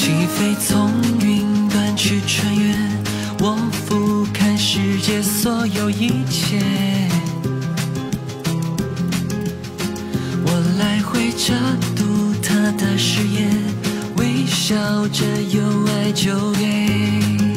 起飞从云端去穿越，我俯瞰世界所有一切。我来回着读他的誓言，微笑着又爱就给。